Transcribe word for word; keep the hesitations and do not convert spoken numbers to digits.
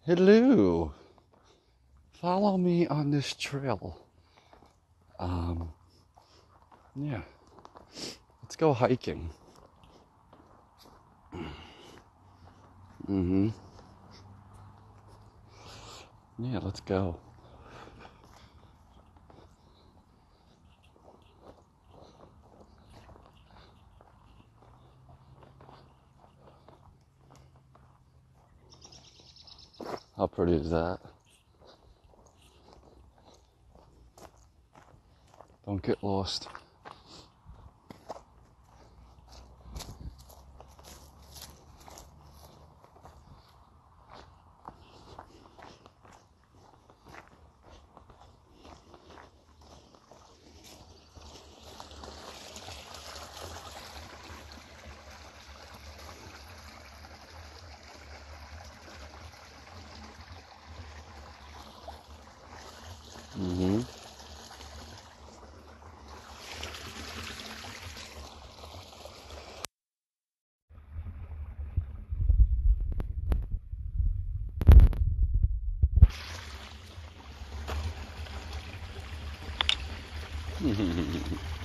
Hello. Follow me on this trail. Um, yeah. Let's go hiking. Mm-hmm. Yeah, let's go. How pretty is that? Don't get lost. Mm-hmm. Mm-hmm.